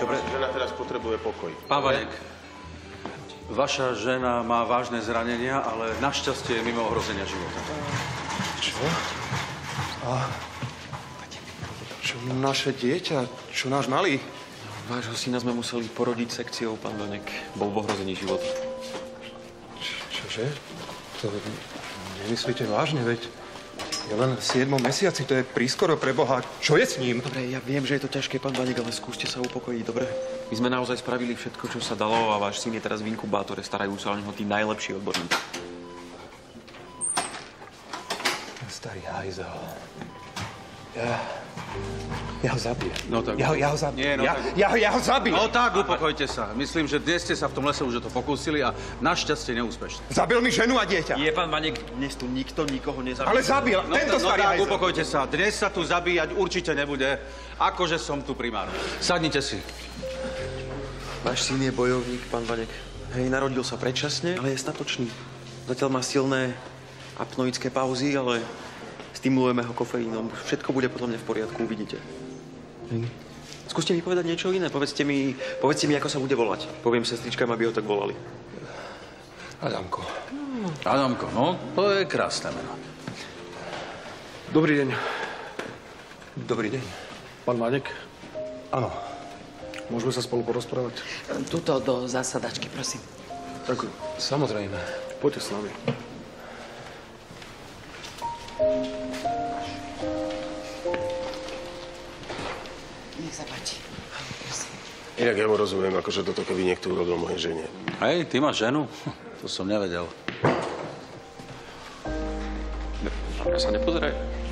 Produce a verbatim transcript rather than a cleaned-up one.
Dobre. Žena teraz potrebuje pokoj. Pán Vanek, vaša žena má vážne zranenia, ale našťastie je mimo ohrozenia života. Čo? A... Čo naše dieťa? Čo náš malý? Vášho syna sme museli porodiť sekciou, pán Vanek. Bol v ohrození života. Čože? To nemyslíte vážne, veď je len v siedmom mesiaci, to je prískoro pre Boha. Čo je s ním? Dobre, ja viem, že je to ťažké, pán Vanek, ale skúste sa upokojiť, dobre? My sme naozaj spravili všetko, čo sa dalo a váš syn je teraz v inkubátore. Starajú sa o neho tí najlepší odborníci. Starý hajzel. Ja... Ja ho zabijem. No tak... Ja, ho- ja ho zabijem. Nie, no ja, tak... ja, ho- ja ho zabijem. No tak, upokojte sa. Myslím, že dnes ste sa v tom lese už o to pokúsili a našťastie neúspešne. Zabil mi ženu a dieťa. Nie, pán Vanek, dnes tu nikto nikoho nezabil. Ale zabil. No, Tento no starý tak, hajzel. upokojte sa. Dnes sa tu zabíjať určite nebude. Akože som tu primár. Sadnite si. Váš syn je bojovník, pán Vanek. Hej, narodil sa predčasne, ale je statočný. Zatiaľ má silné apnoické pauzy, ale stimulujeme ho kofeínom. Všetko bude potom v poriadku, uvidíte. Hej. Skúste mi povedať niečo iné. Povedzte mi, povedzte mi, ako sa bude volať. Poviem sestričkám, aby ho tak volali. Adamko. Adamko, no, to je krásne meno. Dobrý deň. Dobrý deň. Pán Vanek, Áno. môžeme sa spolu porozprávať? Tuto do zasadačky, prosím. Tak, Samozrejme. poďte s nami. Nech sa páči. Prosím. Inak ja mu rozumiem, akože toto keby niekto urobil mojej žene. Hej, ty máš ženu? To som nevedel. Na mňa sa nepozeraj.